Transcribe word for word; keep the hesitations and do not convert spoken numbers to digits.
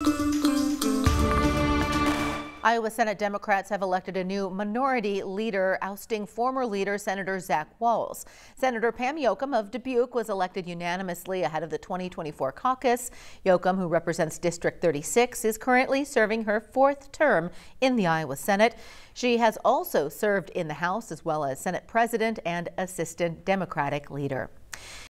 Iowa Senate Democrats have elected a new minority leader, ousting former leader Senator Zach Wahls. Senator Pam Jochum of Dubuque was elected unanimously ahead of the twenty twenty-four caucus. Jochum, who represents District thirty-six, is currently serving her fourth term in the Iowa Senate. She has also served in the House as well as Senate President and Assistant Democratic Leader.